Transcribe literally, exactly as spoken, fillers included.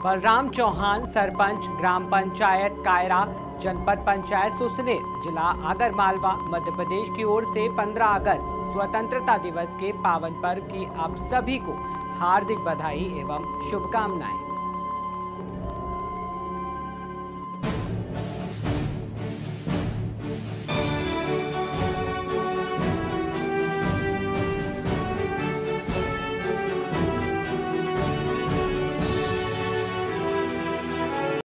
बलराम चौहान, सरपंच ग्राम पंचायत कायरा, जनपद पंचायत सुसनेर, जिला आगरमालवा, मध्य प्रदेश की ओर से पंद्रह अगस्त स्वतंत्रता दिवस के पावन पर्व की आप सभी को हार्दिक बधाई एवं शुभकामनाएं।